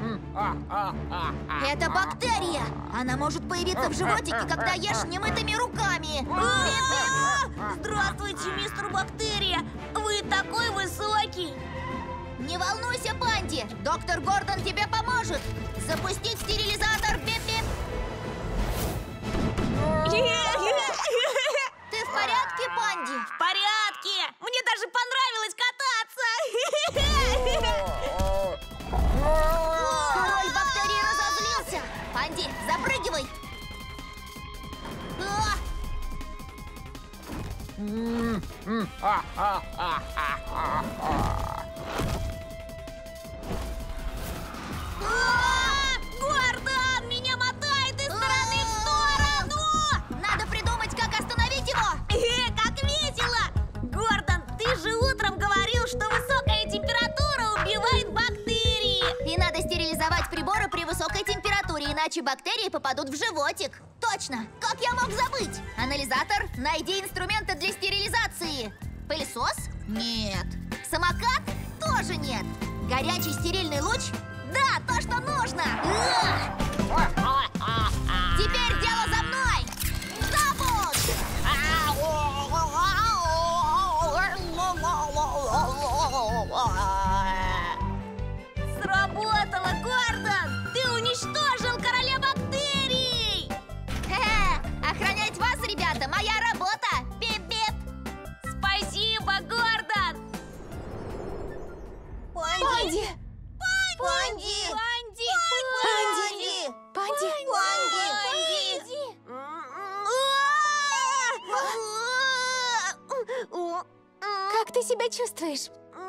Это бактерия. Она может появиться в животике, когда ешь немытыми руками. Здравствуйте, мистер Бактерия. Вы такой высокий. Не волнуйся, Панди. Доктор Гордон тебе поможет. Запустить стерилизатор. Бип-бип. Ты в порядке, Панди? В порядке. Мне даже понравилось кататься. Король бактерий разозлился. Панди, запрыгивай. А, Гордон, меня мотает из стороны в сторону. Надо придумать, как остановить его. Э, как весело! Гордон, ты же утром говорил, что высокая температура убивает бактерии. И надо стерилизовать приборы при высокой температуре, иначе бактерии попадут в животик. Точно! Как я мог забыть? Анализатор, найди инструменты для стерилизации. Пылесос? Нет. Самокат? Тоже нет. Горячий стерильный луч? Да, то, что нужно! Теперь дело за мной! Запуск! Сработало, Гордон! Ты уничтожил короля бактерий! Хе-хе! Охранять вас, ребята, моя работа! Бип-бип! Спасибо, Гордон! Панди! Панди! Панди! Панди! Панди! Как ты себя чувствуешь?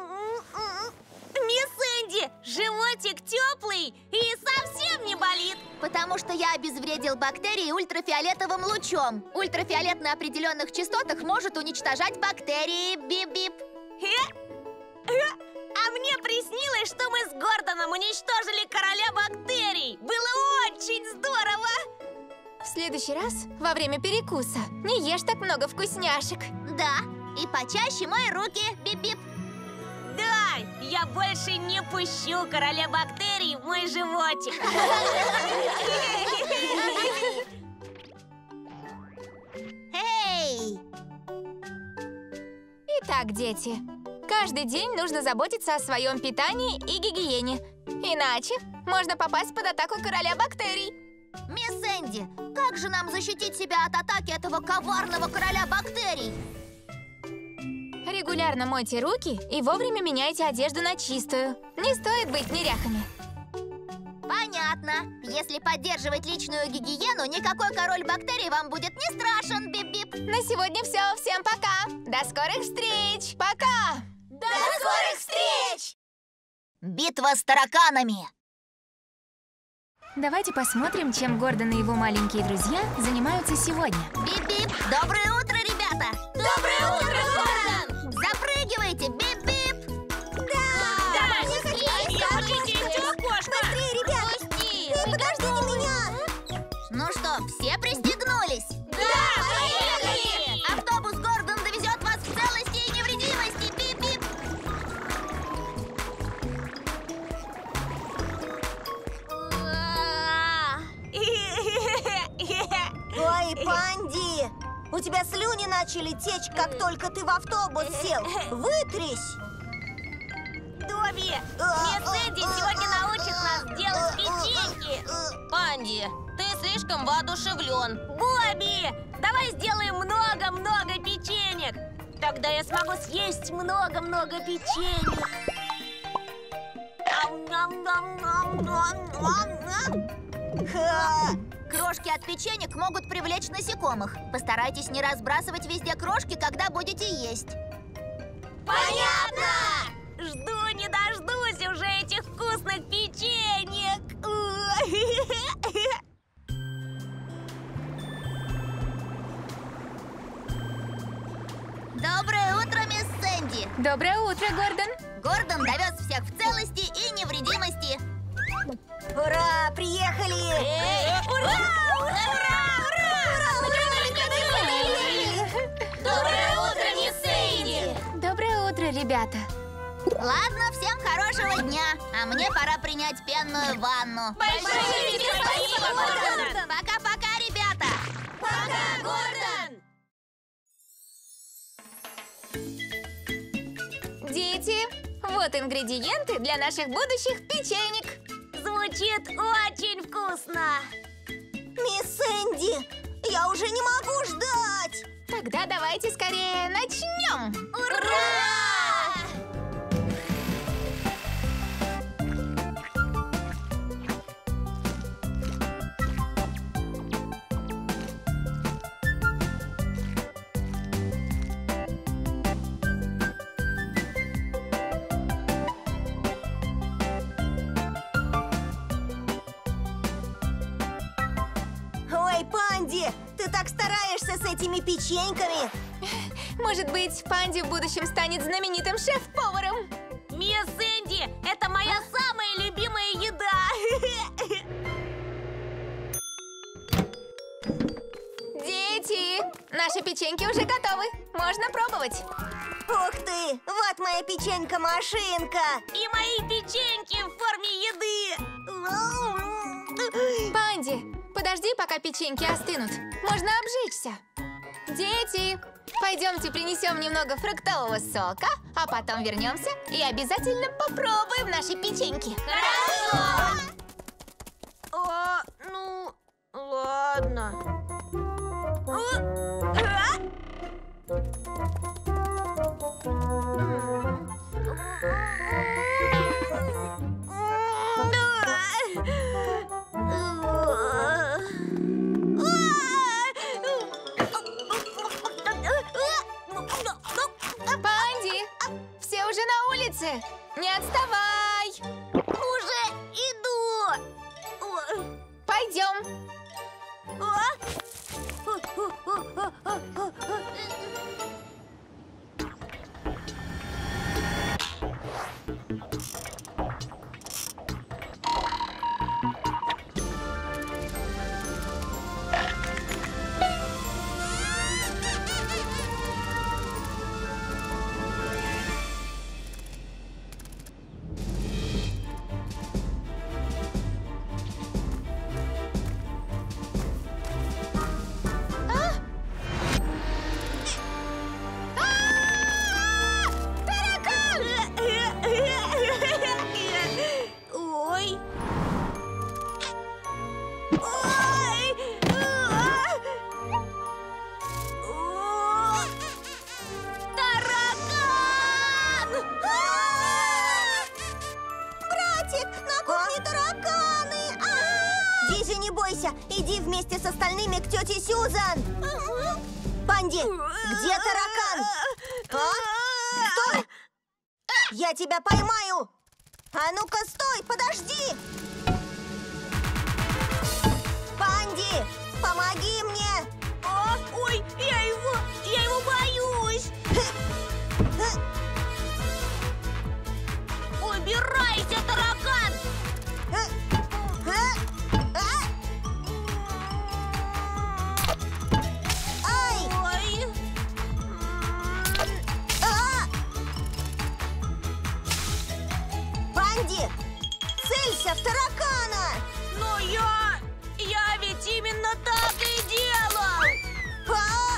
Мисс Энди, животик теплый и совсем не болит. Потому что я обезвредил бактерии ультрафиолетовым лучом. Ультрафиолет на определенных частотах может уничтожать бактерии. Бип-бип. А мне приснилось, что мы с Гордоном уничтожили короля бактерий. Было очень здорово. В следующий раз, во время перекуса, не ешь так много вкусняшек. Да, и почаще мой руки. Бип-бип. Да, я больше не пущу короля бактерий в мой животик. Эй! Итак, дети, каждый день нужно заботиться о своем питании и гигиене. Иначе можно попасть под атаку короля бактерий. Мисс Энди, как же нам защитить себя от атаки этого коварного короля бактерий? Регулярно мойте руки и вовремя меняйте одежду на чистую. Не стоит быть неряхами. Понятно. Если поддерживать личную гигиену, никакой король бактерий вам будет не страшен. Бип-бип. На сегодня все. Всем пока. До скорых встреч. Пока. До скорых встреч! Битва с тараканами. Давайте посмотрим, чем Гордон и его маленькие друзья занимаются сегодня. Бип-бип. Доброе утро, ребята. Доброе утро, Гордон! Запрыгивайте. Бип-бип. Давай, я хочу сесть в окошко. Быстрее, ребят! Пусти. Эй, подождите меня! Ну что, все пристегнулись? Да, поехали! Автобус Гордон довезет вас в целости и невредимости. Бип-бип. Ой, Панди! У тебя слюни начали течь, как только ты в автобус сел. Вытрись! Добби, мисс Энди сегодня научит нас делать печеньки. Панди, ты слишком воодушевлен. Бобби, давай сделаем много-много печенек. Тогда я смогу съесть много-много печенек. Ха! Крошки от печенек могут привлечь насекомых. Постарайтесь не разбрасывать везде крошки, когда будете есть. Понятно! Жду не дождусь уже этих вкусных печенек. Доброе утро, мисс Сэнди. Доброе утро, Гордон. Гордон довез всех в целости и невредимости. Ура! Приехали! Ура! Ура! Доброе утро, мисс Энди! Доброе утро, ребята. Ладно, всем хорошего дня. А мне пора принять пенную ванну. Большое тебе спасибо, Гордон! Пока-пока, ребята. Пока, Гордон! Дети, вот ингредиенты для наших будущих печенек. Звучит очень вкусно! Мисс Энди, я уже не могу ждать! Тогда давайте скорее начнем. Ура! Ой, Панди, ты так стараешься с этими печеньками! Может быть, Панди в будущем станет знаменитым шеф-поваром. Мисс Энди, это моя самая любимая еда! Дети, наши печеньки уже готовы. Можно пробовать. Ух ты! Вот моя печенька-машинка! И мои печеньки в форме еды! Панди, подожди, пока печеньки остынут. Можно обжечься. Дети, пойдемте принесем немного фруктового сока, а потом вернемся и обязательно попробуем наши печеньки. Хорошо! О, ну, ладно. Панди, все уже на улице. Не отставай. Уже иду! Пойдем. остальными к тете Сьюзан. Панди, где таракан? А? Стой! Я тебя поймаю! А ну-ка, стой, подожди! Панди, помоги мне! А, ой, я его, я его боюсь! Убирайся, таракан! Ай! Ой! А! Панди, целься в таракана! Но я... я ведь именно так и делал! А!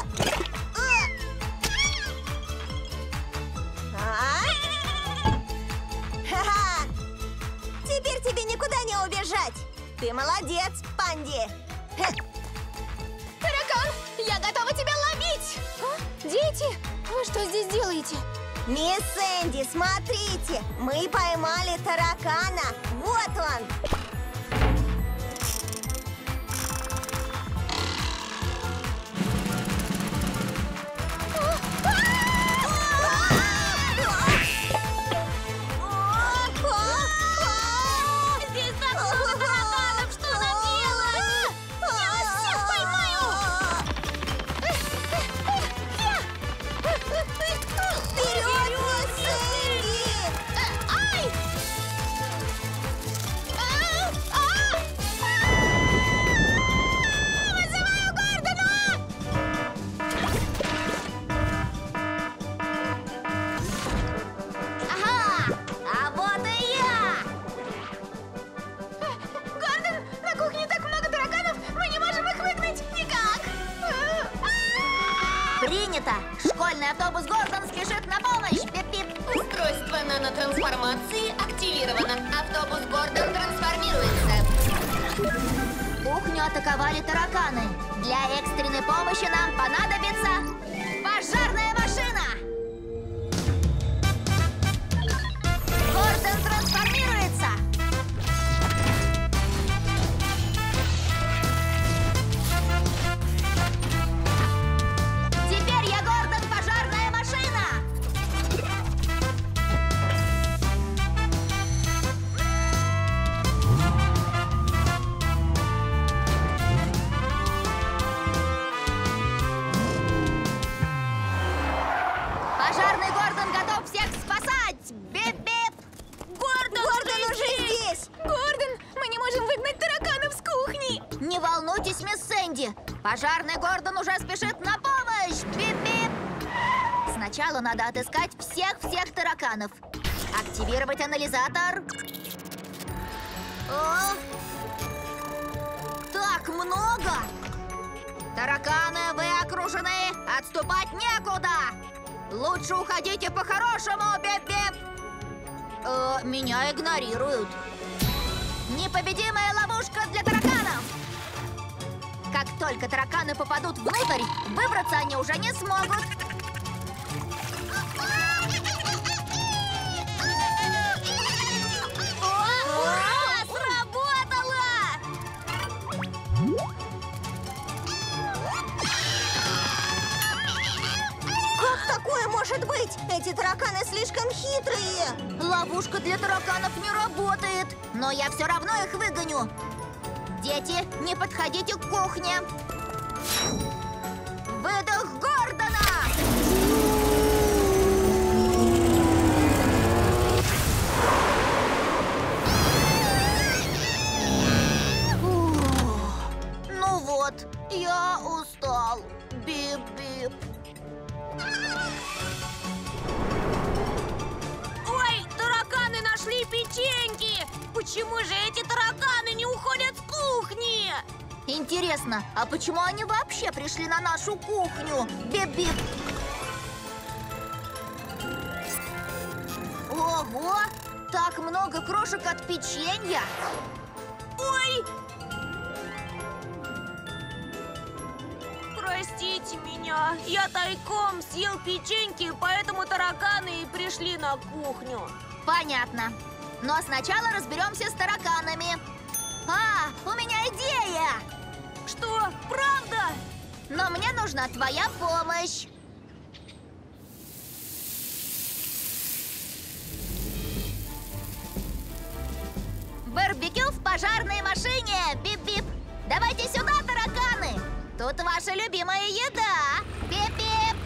А! А? Ха-ха! Теперь тебе никуда не убежать! Ты молодец, Панди! Хе. Таракан, я готова тебя ловить! А? Дети, вы что здесь делаете? Мисс Сэнди, смотрите! Мы поймали таракана! Вот он! Здесь так много тараканов, что нам делать? Я вас всех поймаю! Вперед, мисс Сэнди! Ай! А! А! Вызываю Гордона! Ага! А вот и я! Гордон, на кухне так много тараканов, мы не можем их выгнать никак! Принято! Школьный автобус Гордон спешит на помощь! Пип-пип! Устройство нанотрансформации активировано. Автобус Гордон трансформируется. Кухню атаковали тараканы. Для экстренной помощи нам понадобится пожарная машина! Гордон трансформируется! Теперь я Гордон, пожарная машина! Пожарный Гордон готов всех спасать! Бип-бип! Гордон, Гордон уже здесь! Гордон, мы не можем выгнать тараканов с кухни! Не волнуйтесь, мисс Сэнди! Пожарный Гордон уже спешит на помощь! Бип-бип! Сначала надо отыскать всех-всех тараканов. Активировать анализатор. О! Так много! Тараканы, вы окружены! Отступать некуда! Лучше уходите по-хорошему, бип-бип! Э, меня игнорируют. Непобедимая ловушка для тараканов! Как только тараканы попадут внутрь, выбраться они уже не смогут. Ура! Сработало! Как такое может быть? Эти тараканы слишком хитрые! Ловушка для тараканов не работает, но я все равно их выгоню. Дети, не подходите к кухне. Выдох Гордона! Ух, ну вот, я устал. Бип-бип. Ой, тараканы нашли печеньки! Почему же эти тараканы не уходят с кухни? Интересно, а почему они вообще пришли на нашу кухню? Бип-бип. Ого! Так много крошек от печенья! Ой! Простите меня, я тайком съел печеньки, поэтому тараканы и пришли на кухню. Понятно. Но сначала разберемся с тараканами. А, у меня идея! Что? Правда? Но мне нужна твоя помощь. Барбекю в пожарной машине. Бип-бип. Давайте сюда, тараканы. Тут ваша любимая еда. Бип-бип.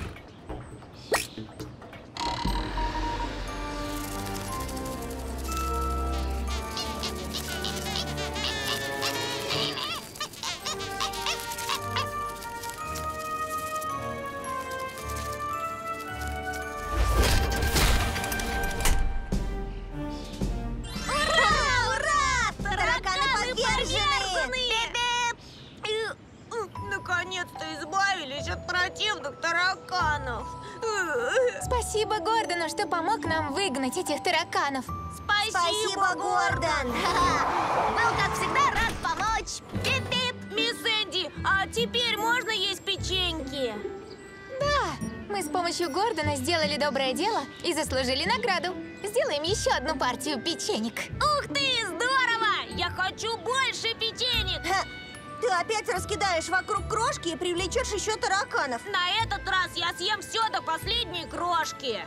Наконец-то избавились от противных тараканов. Спасибо Гордону, что помог нам выгнать этих тараканов. Спасибо, Спасибо, Гордон! Был, как всегда, рад помочь. Бип-бип. Мисс Энди, а теперь можно есть печеньки? Да, мы с помощью Гордона сделали доброе дело и заслужили награду. Сделаем еще одну партию печенек. Ух ты, здорово! Я хочу больше печенек! Ха, ты опять раскидаешь вокруг крошки и привлечешь еще тараканов. На этот раз я съем все до последней крошки.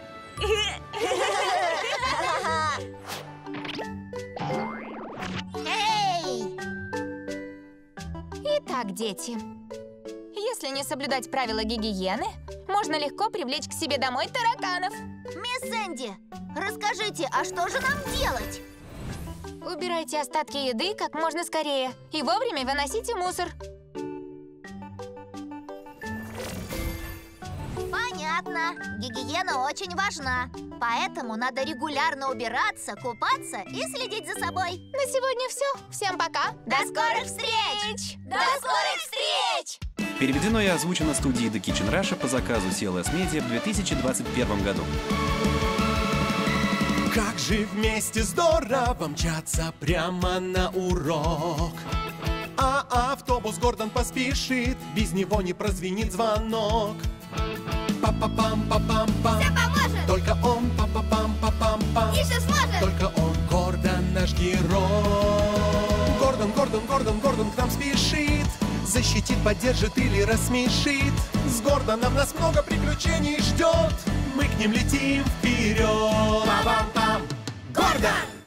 Эй! Итак, дети, если не соблюдать правила гигиены, можно легко привлечь к себе домой тараканов. Мисс Энди, расскажите, а что же нам делать? Убирайте остатки еды как можно скорее и вовремя выносите мусор. Понятно. Гигиена очень важна. Поэтому надо регулярно убираться, купаться и следить за собой. На сегодня все. Всем пока. До скорых встреч! До скорых встреч! Переведено и озвучено студией The Kitchen Russia по заказу си эл эс Media в две тысячи двадцать первом году. Как же вместе здорово мчаться прямо на урок. А автобус Гордон поспешит, без него не прозвенит звонок. Па-па-пам-па-пам-пам. Все поможет! Только он, па-па-пам-па-пам-пам. Еще сможет! Только он, Гордон, наш герой. Гордон, Гордон, Гордон, Гордон к нам спешит. Защитит, поддержит или рассмешит. С Гордоном нас много приключений ждет. Мы к ним летим вперед. Па-пам-пам. Гордон!